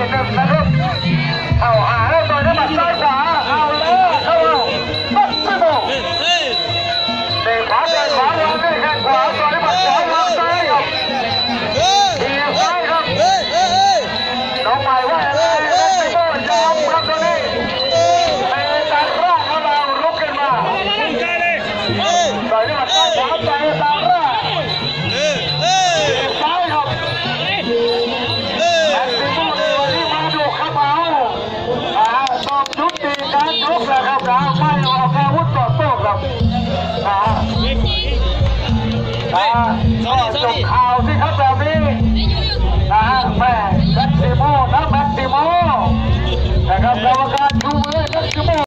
หนึ่งนะครับเอาหาแล้วต่อยด้วยหมัดซ้ายขวาเอาแล้วเข้าปัดไปโบเตะขวาเตะขวาวางด้วยแข้งขวาต่อยด้วยหมัดขวาวางซ้ายครับทีซ้ายครับน้องใหม่ว่าอะไรไม่โบยอมครับตอนนี้ในการร่างของเราลุกขึ้นมาต่อยด้วยหมัดซ้ายขวาต่อยตามร่างซ้ายครับต้องยุติการชกแล้วครับนะไม่ออกอาวุธต่อโต้ครับก็จบข่าวสิครับแบบนี้แม่แม็กซิโมนะแม็กซิโมนะครับกรรมการชูมือแม็กซิโม